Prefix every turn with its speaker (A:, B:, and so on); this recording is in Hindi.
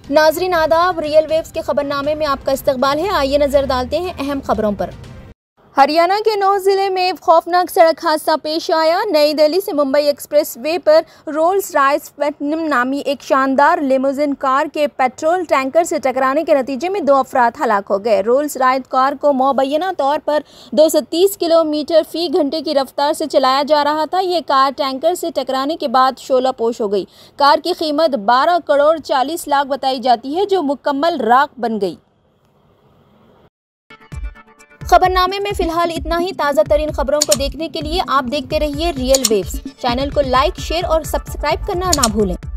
A: नाजरीन आदाब, रियल वेव्स के खबरनामे में आपका इस्तकबाल है। आइए नजर डालते हैं अहम खबरों पर। हरियाणा के 9 जिले में खौफनाक सड़क हादसा पेश आया। नई दिल्ली से मुंबई एक्सप्रेस वे पर रोल्स रॉयस प्लैटिनम नामी एक शानदार लिमोजिन कार के पेट्रोल टैंकर से टकराने के नतीजे में 2 अफराद हलाक हो गए। रोल्स रॉयस कार को मुबैना तौर पर 230 किलोमीटर फी घंटे की रफ्तार से चलाया जा रहा था। ये कार टैंकर से टकराने के बाद शोलापोश हो गई। कार की कीमत 12 करोड़ 40 लाख बताई जाती है, जो मुकम्मल राख बन गई। खबरनामे में फिलहाल इतना ही। ताज़ा तरीन खबरों को देखने के लिए आप देखते रहिए रियल वेव्स। चैनल को लाइक, शेयर और सब्सक्राइब करना ना भूलें।